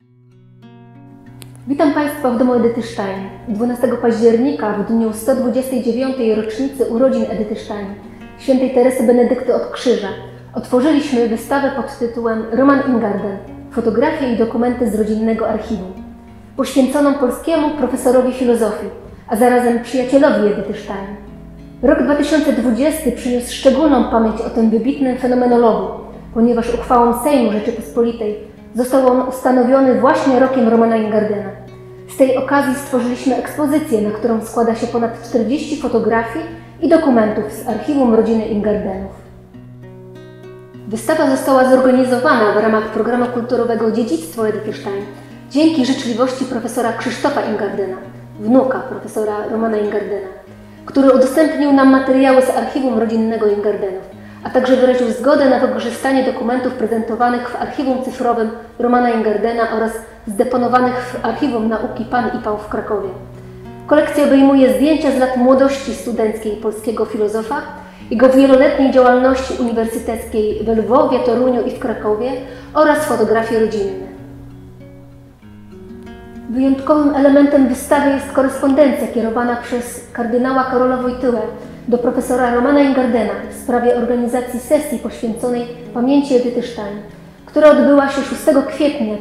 Witam Państwa w domu Edyty Stein. 12 października, w dniu 129. rocznicy urodzin Edyty Stein, świętej Teresy Benedykty od Krzyża, otworzyliśmy wystawę pod tytułem Roman Ingarden – fotografie i dokumenty z rodzinnego archiwum, poświęconą polskiemu profesorowi filozofii, a zarazem przyjacielowi Edyty Stein. Rok 2020 przyniósł szczególną pamięć o tym wybitnym fenomenologu, ponieważ uchwałą Sejmu Rzeczypospolitej został on ustanowiony właśnie rokiem Romana Ingardena. Z tej okazji stworzyliśmy ekspozycję, na którą składa się ponad 40 fotografii i dokumentów z archiwum rodziny Ingardenów. Wystawa została zorganizowana w ramach programu kulturowego Dziedzictwo Edyty Stein dzięki życzliwości profesora Krzysztofa Ingardena, wnuka profesora Romana Ingardena, który udostępnił nam materiały z archiwum rodzinnego Ingardenów, a także wyraził zgodę na wykorzystanie dokumentów prezentowanych w archiwum cyfrowym Romana Ingardena oraz zdeponowanych w Archiwum Nauki Pan i Pał w Krakowie. Kolekcja obejmuje zdjęcia z lat młodości studenckiej polskiego filozofa, jego wieloletniej działalności uniwersyteckiej we Lwowie, Toruniu i w Krakowie oraz fotografie rodzinne. Wyjątkowym elementem wystawy jest korespondencja kierowana przez kardynała Karola Wojtyłę do profesora Romana Ingardena w sprawie organizacji sesji poświęconej pamięci Edyty Stein, która odbyła się 6 kwietnia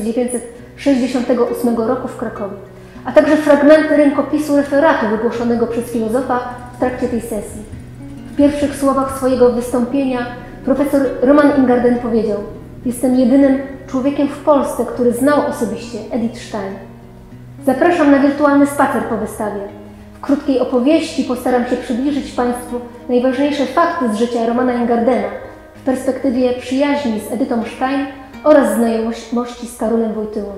1968 roku w Krakowie, a także fragmenty rękopisu referatu wygłoszonego przez filozofa w trakcie tej sesji. W pierwszych słowach swojego wystąpienia profesor Roman Ingarden powiedział: „Jestem jedynym człowiekiem w Polsce, który znał osobiście Edith Stein. Zapraszam na wirtualny spacer po wystawie. W krótkiej opowieści postaram się przybliżyć Państwu najważniejsze fakty z życia Romana Ingardena w perspektywie przyjaźni z Edytą Stein oraz znajomości z Karolem Wojtyłą”.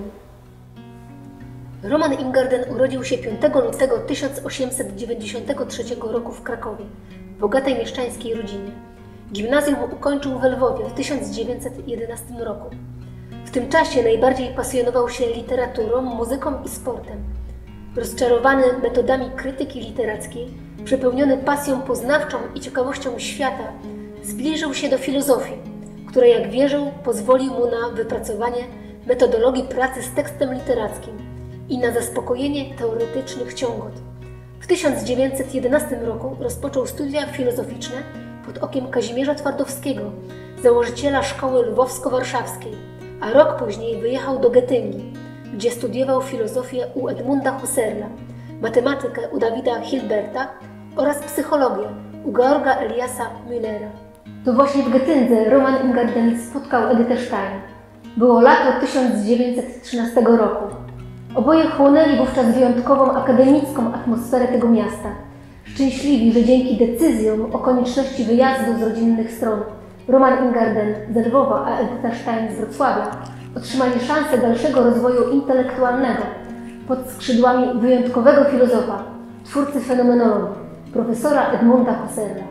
Roman Ingarden urodził się 5 lutego 1893 roku w Krakowie, w bogatej mieszczańskiej rodzinie. Gimnazjum ukończył we Lwowie w 1911 roku. W tym czasie najbardziej pasjonował się literaturą, muzyką i sportem. Rozczarowany metodami krytyki literackiej, przepełniony pasją poznawczą i ciekawością świata, zbliżył się do filozofii, która, jak wierzył, pozwoli mu na wypracowanie metodologii pracy z tekstem literackim i na zaspokojenie teoretycznych ciągot. W 1911 roku rozpoczął studia filozoficzne pod okiem Kazimierza Twardowskiego, założyciela Szkoły Lwowsko-Warszawskiej, a rok później wyjechał do Getyngi, gdzie studiował filozofię u Edmunda Husserla, matematykę u Davida Hilberta oraz psychologię u Georga Eliasa Müllera. To właśnie w Getyndze Roman Ingarden spotkał Edytę Stein. Było lato 1913 roku. Oboje chłonęli wówczas wyjątkową akademicką atmosferę tego miasta. Szczęśliwi, że dzięki decyzjom o konieczności wyjazdu z rodzinnych stron Roman Ingarden z Lwowa, a Edyta Stein z Wrocławia otrzymali szansę dalszego rozwoju intelektualnego pod skrzydłami wyjątkowego filozofa, twórcy fenomenologii, profesora Edmunda Husserla.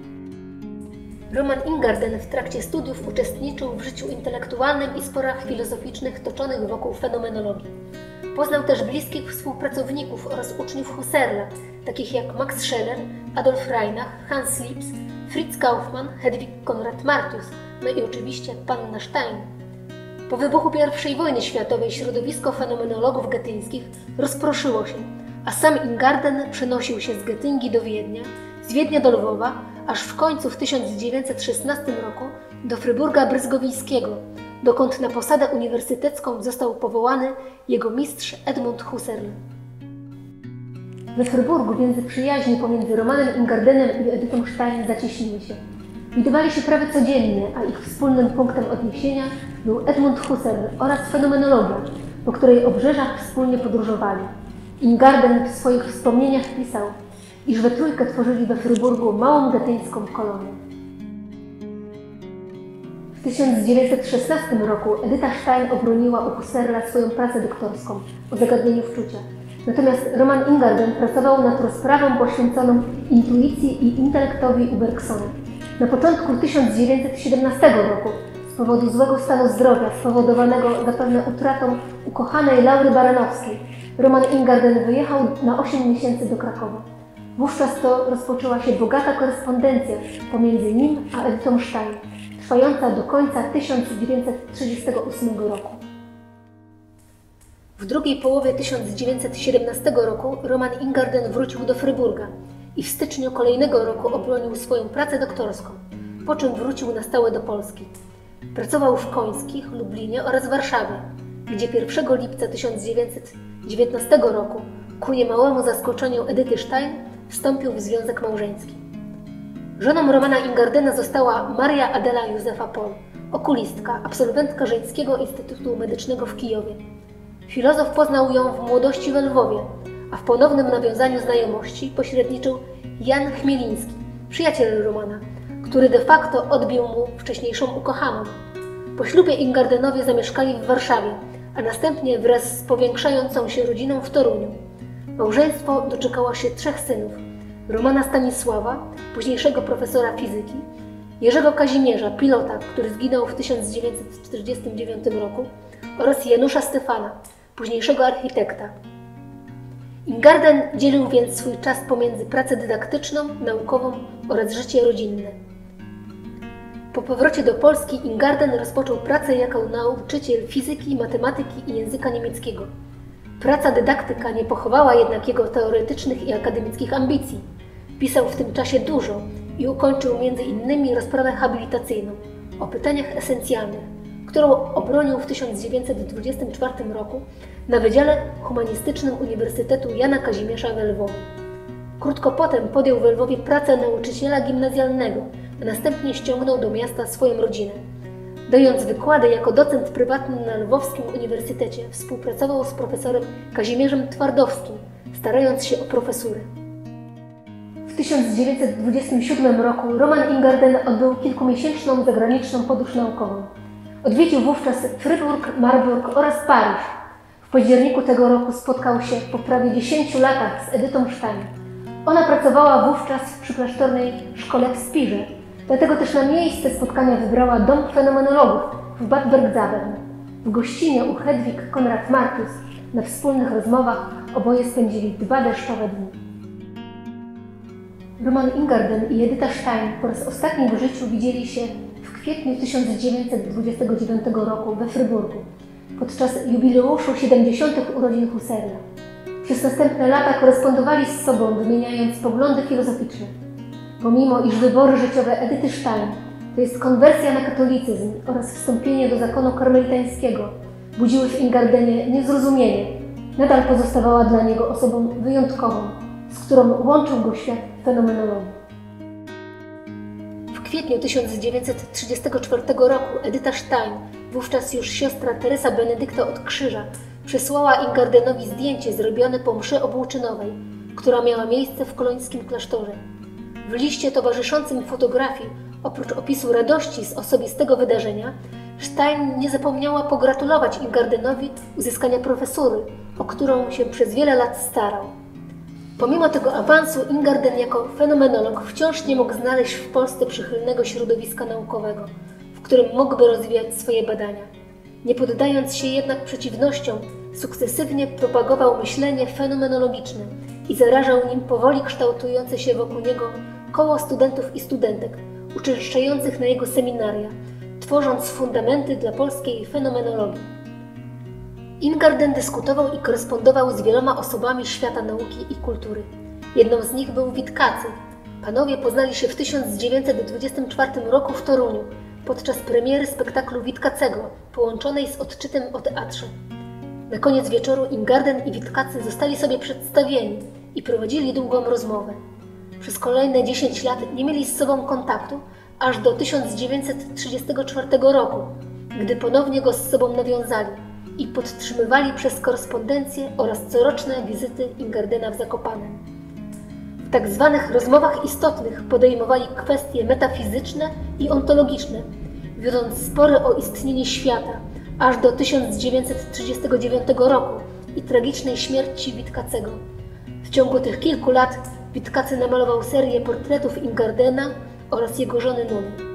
Roman Ingarden w trakcie studiów uczestniczył w życiu intelektualnym i sporach filozoficznych toczonych wokół fenomenologii. Poznał też bliskich współpracowników oraz uczniów Husserla, takich jak Max Scheler, Adolf Reinach, Hans Lips, Fritz Kaufmann, Hedwig Konrad Martius, no i oczywiście panna Stein. Po wybuchu I wojny światowej środowisko fenomenologów getyńskich rozproszyło się, a sam Ingarden przenosił się z Getyngi do Wiednia, z Wiednia do Lwowa, aż w końcu w 1916 roku do Fryburga Bryzgowińskiego, dokąd na posadę uniwersytecką został powołany jego mistrz Edmund Husserl. We Fryburgu więzy przyjaźni pomiędzy Romanem Ingardenem i Edytą Stein zacieśniły się. Widywali się prawie codziennie, a ich wspólnym punktem odniesienia był Edmund Husserl oraz fenomenologia, po której obrzeżach wspólnie podróżowali. Ingarden w swoich wspomnieniach pisał, iż we trójkę tworzyli we Fryburgu małą getyńską kolonię. W 1916 roku Edyta Stein obroniła u Husserla swoją pracę doktorską o zagadnieniu wczucia. Natomiast Roman Ingarden pracował nad rozprawą poświęconą intuicji i intelektowi u Bergsona. Na początku 1917 roku z powodu złego stanu zdrowia spowodowanego zapewne utratą ukochanej Laury Baranowskiej, Roman Ingarden wyjechał na 8 miesięcy do Krakowa. Wówczas to rozpoczęła się bogata korespondencja pomiędzy nim a Edytą Stein, trwająca do końca 1938 roku. W drugiej połowie 1917 roku Roman Ingarden wrócił do Fryburga i w styczniu kolejnego roku obronił swoją pracę doktorską, po czym wrócił na stałe do Polski. Pracował w Końskich, Lublinie oraz Warszawie, gdzie 1 lipca 1919 roku ku niemałemu zaskoczeniu Edyty Stein wstąpił w związek małżeński. Żoną Romana Ingardena została Maria Adela Józefa Pol, okulistka, absolwentka Żeńskiego Instytutu Medycznego w Kijowie. Filozof poznał ją w młodości we Lwowie, a w ponownym nawiązaniu znajomości pośredniczył Jan Chmieliński, przyjaciel Romana, który de facto odbił mu wcześniejszą ukochaną. Po ślubie Ingardenowie zamieszkali w Warszawie, a następnie wraz z powiększającą się rodziną w Toruniu. Małżeństwo doczekało się 3 synów: Romana Stanisława, późniejszego profesora fizyki, Jerzego Kazimierza, pilota, który zginął w 1949 roku, oraz Janusza Stefana, późniejszego architekta. Ingarden dzielił więc swój czas pomiędzy pracę dydaktyczną, naukową oraz życie rodzinne. Po powrocie do Polski Ingarden rozpoczął pracę jako nauczyciel fizyki, matematyki i języka niemieckiego. Praca dydaktyka nie pochowała jednak jego teoretycznych i akademickich ambicji. Pisał w tym czasie dużo i ukończył m.in. rozprawę habilitacyjną o pytaniach esencjalnych, którą obronił w 1924 roku na Wydziale Humanistycznym Uniwersytetu Jana Kazimierza we Lwowie. Krótko potem podjął we Lwowie pracę nauczyciela gimnazjalnego, a następnie ściągnął do miasta swoją rodzinę. Dając wykłady jako docent prywatny na Lwowskim Uniwersytecie, współpracował z profesorem Kazimierzem Twardowskim, starając się o profesurę. W 1927 roku Roman Ingarden odbył kilkumiesięczną zagraniczną podróż naukową. Odwiedził wówczas Fryburg, Marburg oraz Paryż. W październiku tego roku spotkał się po prawie 10 latach z Edytą Stein. Ona pracowała wówczas w przyklasztornej szkole w Spirze, dlatego też na miejsce spotkania wybrała Dom Fenomenologów w Bad Bergzabern. W gościnie u Hedwig Konrad Martius na wspólnych rozmowach oboje spędzili 2 deszczowe dni. Roman Ingarden i Edyta Stein po raz ostatni w życiu widzieli się w kwietniu 1929 roku we Fryburgu podczas jubileuszu 70. urodzin Husserla. Przez następne lata korespondowali z sobą, wymieniając poglądy filozoficzne. Pomimo iż wybory życiowe Edyty Stein, to jest konwersja na katolicyzm oraz wstąpienie do zakonu karmelitańskiego, budziły w Ingardenie niezrozumienie, nadal pozostawała dla niego osobą wyjątkową, z którą łączył go świat fenomenologii. W kwietniu 1934 roku Edyta Stein, wówczas już siostra Teresa Benedykta od Krzyża, przysłała Ingardenowi zdjęcie zrobione po mszy obłuczynowej, która miała miejsce w kolońskim klasztorze. W liście towarzyszącym fotografii, oprócz opisu radości z osobistego wydarzenia, Stein nie zapomniała pogratulować Ingardenowi uzyskania profesury, o którą się przez wiele lat starał. Pomimo tego awansu Ingarden jako fenomenolog wciąż nie mógł znaleźć w Polsce przychylnego środowiska naukowego, w którym mógłby rozwijać swoje badania. Nie poddając się jednak przeciwnościom, sukcesywnie propagował myślenie fenomenologiczne i zarażał nim powoli kształtujące się wokół niego koło studentów i studentek, uczęszczających na jego seminaria, tworząc fundamenty dla polskiej fenomenologii. Ingarden dyskutował i korespondował z wieloma osobami świata nauki i kultury. Jedną z nich był Witkacy. Panowie poznali się w 1924 roku w Toruniu podczas premiery spektaklu Witkacego, połączonej z odczytem o teatrze. Na koniec wieczoru Ingarden i Witkacy zostali sobie przedstawieni i prowadzili długą rozmowę. Przez kolejne 10 lat nie mieli z sobą kontaktu, aż do 1934 roku, gdy ponownie go z sobą nawiązali i podtrzymywali przez korespondencję oraz coroczne wizyty Ingardena w Zakopanem. W tak zwanych rozmowach istotnych podejmowali kwestie metafizyczne i ontologiczne, wiodąc spory o istnienie świata, aż do 1939 roku i tragicznej śmierci Witkacego. W ciągu tych kilku lat Witkacy namalował serię portretów Ingardena oraz jego żony Nuny.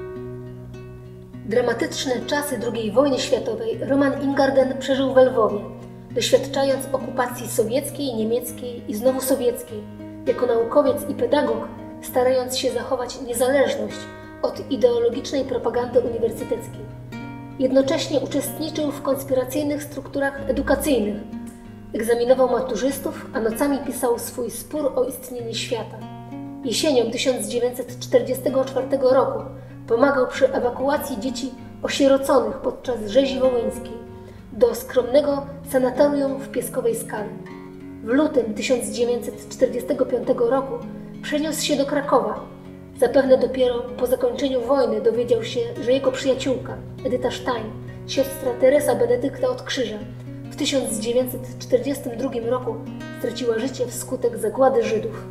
Dramatyczne czasy II wojny światowej Roman Ingarden przeżył we Lwowie, doświadczając okupacji sowieckiej, niemieckiej i znowu sowieckiej, jako naukowiec i pedagog, starając się zachować niezależność od ideologicznej propagandy uniwersyteckiej. Jednocześnie uczestniczył w konspiracyjnych strukturach edukacyjnych, Egzaminował maturzystów, a nocami pisał swój spór o istnienie świata. Jesienią 1944 roku pomagał przy ewakuacji dzieci osieroconych podczas rzezi wołyńskiej do skromnego sanatorium w Pieskowej Skale. W lutym 1945 roku przeniósł się do Krakowa. Zapewne dopiero po zakończeniu wojny dowiedział się, że jego przyjaciółka Edyta Stein, siostra Teresa Benedykta od Krzyża, w 1942 roku straciła życie wskutek zagłady Żydów.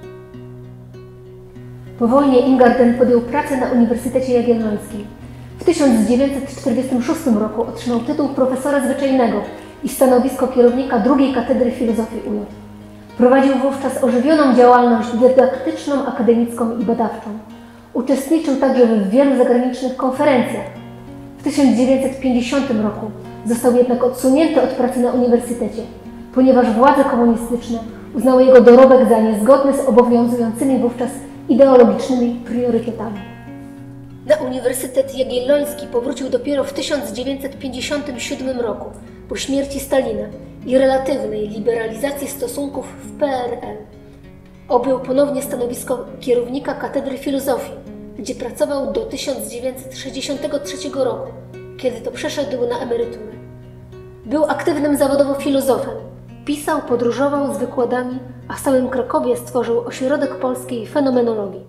Po wojnie Ingarden podjął pracę na Uniwersytecie Jagiellońskim. W 1946 roku otrzymał tytuł profesora zwyczajnego i stanowisko kierownika drugiej katedry filozofii UJ. Prowadził wówczas ożywioną działalność dydaktyczną, akademicką i badawczą. Uczestniczył także w wielu zagranicznych konferencjach. W 1950 roku został jednak odsunięty od pracy na uniwersytecie, ponieważ władze komunistyczne uznały jego dorobek za niezgodny z obowiązującymi wówczas ideologicznymi priorytetami. Na Uniwersytet Jagielloński powrócił dopiero w 1957 roku, po śmierci Stalina i relatywnej liberalizacji stosunków w PRL. Objął ponownie stanowisko kierownika Katedry Filozofii, gdzie pracował do 1963 roku, kiedy to przeszedł na emeryturę. Był aktywnym zawodowo filozofem. Pisał, podróżował z wykładami, a w samym Krakowie stworzył Ośrodek Polskiej Fenomenologii.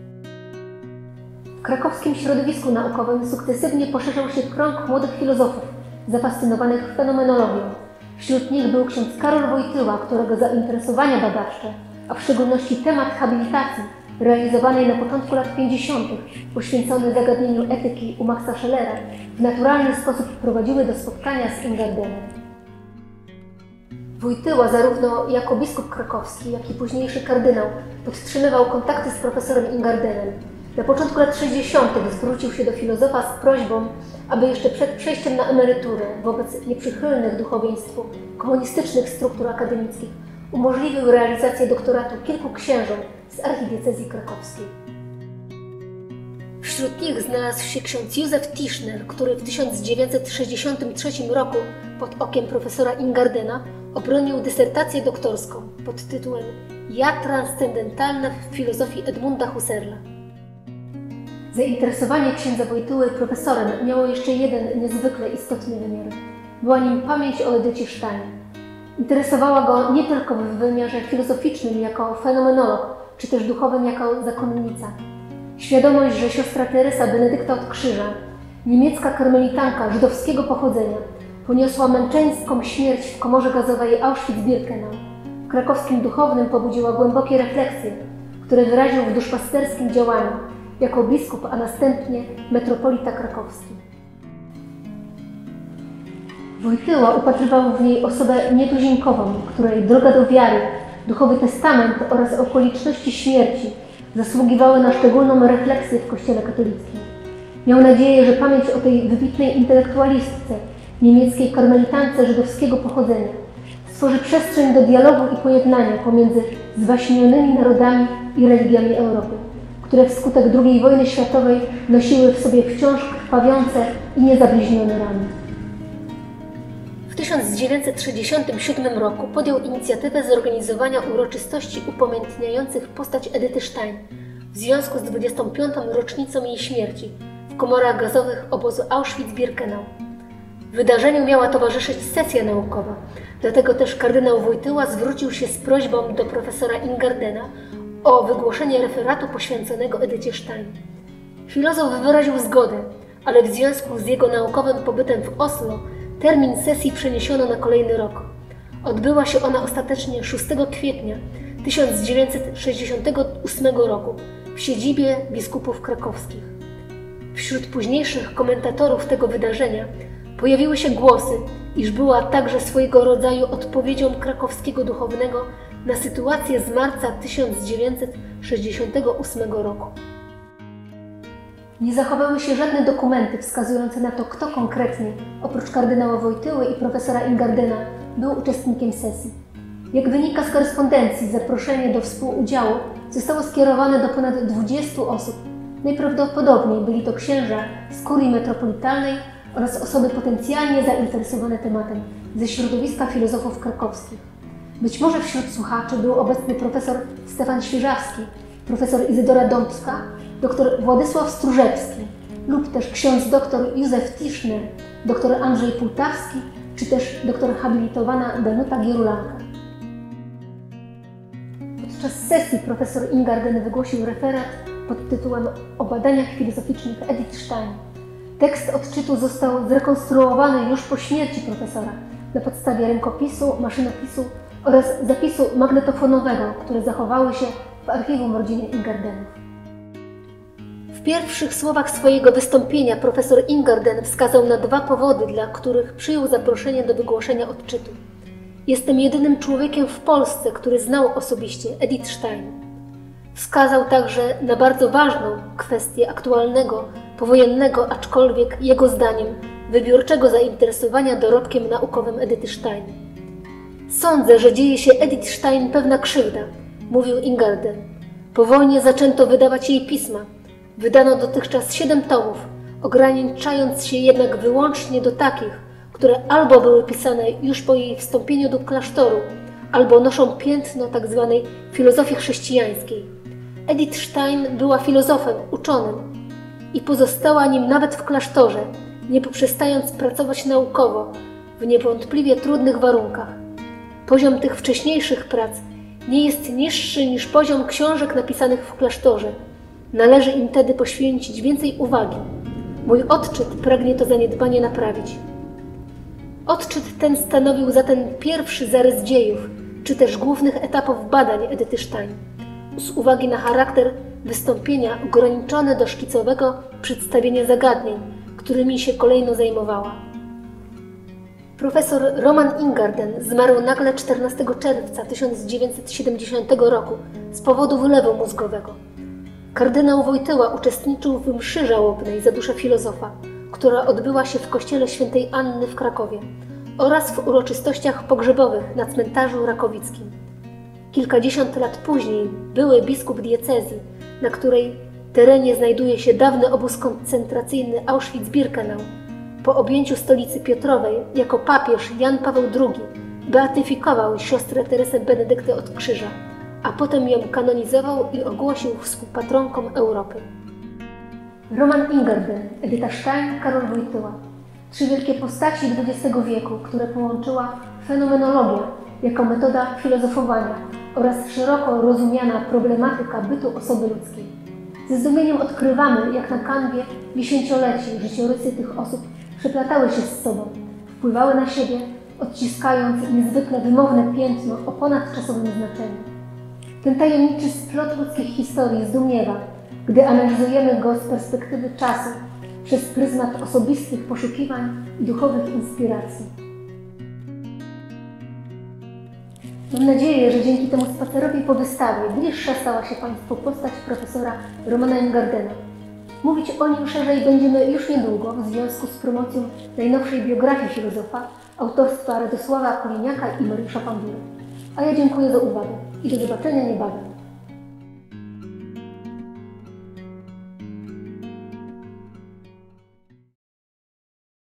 W krakowskim środowisku naukowym sukcesywnie poszerzał się krąg młodych filozofów zafascynowanych fenomenologią. Wśród nich był ksiądz Karol Wojtyła, którego zainteresowania badawcze, a w szczególności temat habilitacji realizowanej na początku lat 50., poświęcony zagadnieniu etyki u Maxa Schellera, w naturalny sposób prowadziły do spotkania z Ingardenem. Wojtyła zarówno jako biskup krakowski, jak i późniejszy kardynał podtrzymywał kontakty z profesorem Ingardenem. Na początku lat 60. zwrócił się do filozofa z prośbą, aby jeszcze przed przejściem na emeryturę wobec nieprzychylnych duchowieństwu komunistycznych struktur akademickich umożliwił realizację doktoratu kilku księżom z archidiecezji krakowskiej. Wśród nich znalazł się ksiądz Józef Tischner, który w 1963 roku pod okiem profesora Ingardena obronił dysertację doktorską pod tytułem Ja transcendentalne w filozofii Edmunda Husserla. Zainteresowanie księdza Wojtyły profesorem miało jeszcze jeden niezwykle istotny wymiar. Była nim pamięć o Edycie Stein. Interesowała go nie tylko w wymiarze filozoficznym jako fenomenolog, czy też duchowym jako zakonnica. Świadomość, że siostra Teresa Benedykta od Krzyża, niemiecka karmelitanka żydowskiego pochodzenia, poniosła męczeńską śmierć w komorze gazowej Auschwitz-Birkenau, w krakowskim duchownym pobudziła głębokie refleksje, które wyraził w duszpasterskim działaniu jako biskup, a następnie metropolita krakowski. Wojtyła upatrywał w niej osobę nietuzinkową, której droga do wiary, duchowy testament oraz okoliczności śmierci zasługiwały na szczególną refleksję w Kościele katolickim. Miał nadzieję, że pamięć o tej wybitnej intelektualistce, niemieckiej karmelitance żydowskiego pochodzenia, stworzy przestrzeń do dialogu i pojednania pomiędzy zwaśnionymi narodami i religiami Europy, które wskutek II wojny światowej nosiły w sobie wciąż krwawiące i niezabliźnione rany. W 1967 roku podjął inicjatywę zorganizowania uroczystości upamiętniających postać Edyty Stein w związku z 25. rocznicą jej śmierci w komorach gazowych obozu Auschwitz-Birkenau. Wydarzeniu miała towarzyszyć sesja naukowa, dlatego też kardynał Wojtyła zwrócił się z prośbą do profesora Ingardena o wygłoszenie referatu poświęconego Edycie Stein. Filozof wyraził zgodę, ale w związku z jego naukowym pobytem w Oslo termin sesji przeniesiono na kolejny rok. Odbyła się ona ostatecznie 6 kwietnia 1968 roku w siedzibie biskupów krakowskich. Wśród późniejszych komentatorów tego wydarzenia pojawiły się głosy, iż była także swojego rodzaju odpowiedzią krakowskiego duchownego na sytuację z marca 1968 roku. Nie zachowały się żadne dokumenty wskazujące na to, kto konkretnie, oprócz kardynała Wojtyły i profesora Ingardena, był uczestnikiem sesji. Jak wynika z korespondencji, zaproszenie do współudziału zostało skierowane do ponad 20 osób. Najprawdopodobniej byli to księża z kurii metropolitalnej oraz osoby potencjalnie zainteresowane tematem, ze środowiska filozofów krakowskich. Być może wśród słuchaczy był obecny profesor Stefan Świeżawski, profesor Izydora Dąbska, dr Władysław Stróżewski lub też ksiądz dr Józef Tischner, dr Andrzej Półtawski czy też dr habilitowana Danuta Gierulanka. Podczas sesji profesor Ingarden wygłosił referat pod tytułem O badaniach filozoficznych Edith Stein. Tekst odczytu został zrekonstruowany już po śmierci profesora na podstawie rękopisu, maszynopisu oraz zapisu magnetofonowego, które zachowały się w archiwum rodziny Ingardenów. W pierwszych słowach swojego wystąpienia profesor Ingarden wskazał na 2 powody, dla których przyjął zaproszenie do wygłoszenia odczytu. Jestem jedynym człowiekiem w Polsce, który znał osobiście Edith Stein. Wskazał także na bardzo ważną kwestię aktualnego, powojennego, aczkolwiek jego zdaniem wybiórczego zainteresowania dorobkiem naukowym Edyty Stein. Sądzę, że dzieje się Edith Stein pewna krzywda, mówił Ingarden. Po wojnie zaczęto wydawać jej pisma. Wydano dotychczas 7 tomów, ograniczając się jednak wyłącznie do takich, które albo były pisane już po jej wstąpieniu do klasztoru, albo noszą piętno tzw. filozofii chrześcijańskiej. Edith Stein była filozofem, uczonym i pozostała nim nawet w klasztorze, nie poprzestając pracować naukowo w niewątpliwie trudnych warunkach. Poziom tych wcześniejszych prac nie jest niższy niż poziom książek napisanych w klasztorze. Należy im tedy poświęcić więcej uwagi. Mój odczyt pragnie to zaniedbanie naprawić. Odczyt ten stanowił zatem pierwszy zarys dziejów, czy też głównych etapów badań Edyty Stein. Z uwagi na charakter wystąpienia ograniczony do szkicowego przedstawienia zagadnień, którymi się kolejno zajmowała. Profesor Roman Ingarden zmarł nagle 14 czerwca 1970 roku z powodu wylewu mózgowego. Kardynał Wojtyła uczestniczył w mszy żałobnej za duszę filozofa, która odbyła się w kościele świętej Anny w Krakowie oraz w uroczystościach pogrzebowych na cmentarzu rakowickim. Kilkadziesiąt lat później były biskup diecezji, na której terenie znajduje się dawny obóz koncentracyjny Auschwitz-Birkenau, po objęciu stolicy Piotrowej jako papież Jan Paweł II beatyfikował siostrę Teresę Benedykty od Krzyża, a potem ją kanonizował i ogłosił współpatronką Europy. Roman Ingarden, Edyta Stein, Karol Wojtyła. 3 wielkie postaci XX wieku, które połączyła fenomenologia jako metoda filozofowania oraz szeroko rozumiana problematyka bytu osoby ludzkiej. Ze zdumieniem odkrywamy, jak na kanwie 10-leci życiorysy tych osób przeplatały się z sobą, wpływały na siebie, odciskając niezwykle wymowne piętno o ponadczasowym znaczeniu. Ten tajemniczy splot ludzkich historii zdumiewa, gdy analizujemy go z perspektywy czasu, przez pryzmat osobistych poszukiwań i duchowych inspiracji. Mam nadzieję, że dzięki temu spacerowi po wystawie bliższa stała się Państwu postać profesora Romana Ingardena. Mówić o nim szerzej będziemy już niedługo w związku z promocją najnowszej biografii filozofa autorstwa Radosława Kuliniaka i Mariusza Pandury. A ja dziękuję za uwagę i do zobaczenia niebawem.